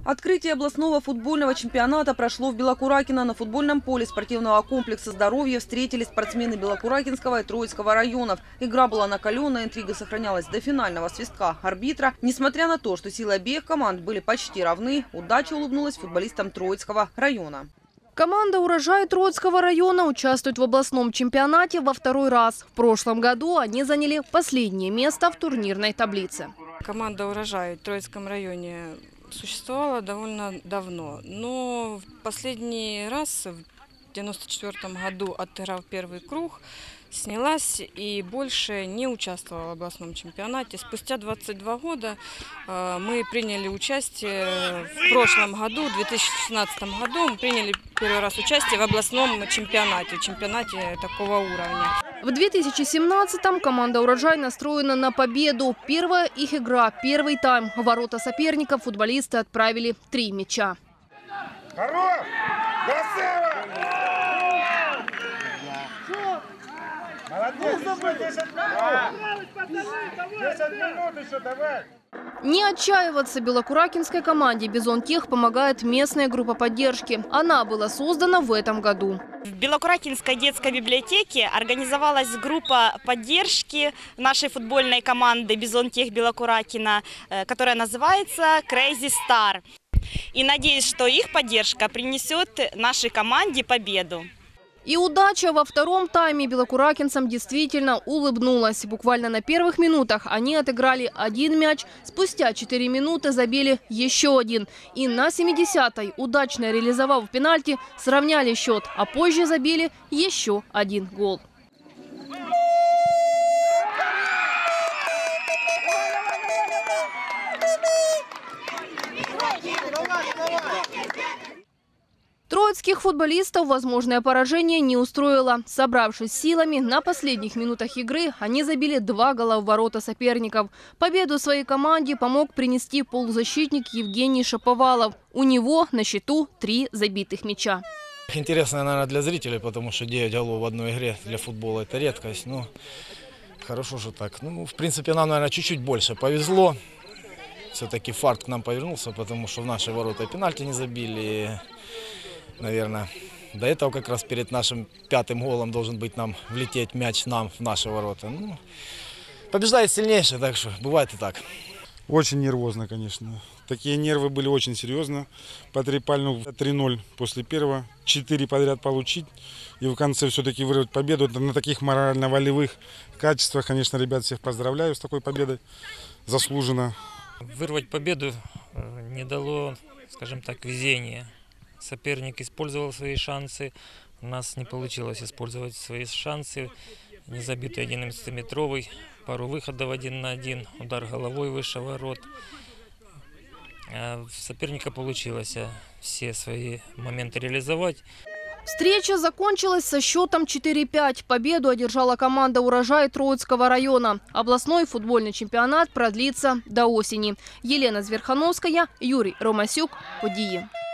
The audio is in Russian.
Открытие областного футбольного чемпионата прошло в Белокуракино. На футбольном поле спортивного комплекса «Здоровье» встретились спортсмены Белокуракинского и Троицкого районов. Игра была накаленная, интрига сохранялась до финального свистка арбитра. Несмотря на то, что силы обеих команд были почти равны, удача улыбнулась футболистам Троицкого района. Команда «Урожай» Троицкого района участвует в областном чемпионате во второй раз. В прошлом году они заняли последнее место в турнирной таблице. Команда «Урожай» в Троицком районе существовала довольно давно, но в последний раз, в 1994 году, отыграв первый круг, снялась и больше не участвовала в областном чемпионате. Спустя 22 года мы приняли участие в прошлом году, в 2016 году, мы приняли первый раз участие в областном чемпионате такого уровня. В 2017-м команда «Урожай» настроена на победу. Первая их игра, первый тайм. В ворота соперников футболисты отправили 3 мяча. Хорош! Молодец! 10 минут еще, давай! Не отчаиваться белокуракинской команде «Бизонтех» помогает местная группа поддержки. Она была создана в этом году. В Белокуракинской детской библиотеке организовалась группа поддержки нашей футбольной команды «Бизонтех Белокуракино», которая называется «Crazy Star». И надеюсь, что их поддержка принесет нашей команде победу. И удача во втором тайме белокуракинцам действительно улыбнулась. Буквально на первых минутах они отыграли 1 мяч, спустя 4 минуты забили еще один. И на 70-й, удачно реализовав пенальти, сравняли счет, а позже забили еще 1 гол. Троицких футболистов возможное поражение не устроило. Собравшись силами, на последних минутах игры они забили 2 гола в ворота соперников. Победу своей команде помог принести полузащитник Евгений Шаповалов. У него на счету 3 забитых мяча. Интересно, наверное, для зрителей, потому что 9 голов в одной игре для футбола – это редкость. Ну, хорошо, что так. Ну, в принципе, нам, наверное, чуть-чуть больше повезло. Все-таки фарт к нам повернулся, потому что в наши ворота пенальти не забили. Наверное, до этого как раз перед нашим 5-м голом должен быть нам влететь мяч нам в наши ворота. Ну, побеждает сильнейший, так что бывает и так. Очень нервозно, конечно. Такие нервы были очень серьезно. По Трипальну 3-0 после первого, 4 подряд получить. И в конце все-таки вырвать победу. На таких морально-волевых качествах, конечно, ребят, всех поздравляю с такой победой. Заслуженно. Вырвать победу не дало, скажем так, везения. Соперник использовал свои шансы, у нас не получилось использовать свои шансы. Незабитый 11-метровый, пару выходов 1 на 1, удар головой выше ворот. А соперника получилось все свои моменты реализовать. Встреча закончилась со счетом 4-5. Победу одержала команда «Урожай» Троицкого района. Областной футбольный чемпионат продлится до осени. Елена Зверхановская, Юрий Ромасюк, Події.